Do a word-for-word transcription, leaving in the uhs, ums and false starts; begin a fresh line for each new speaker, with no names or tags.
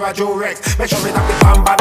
a Durex. Make sure it have the bam bam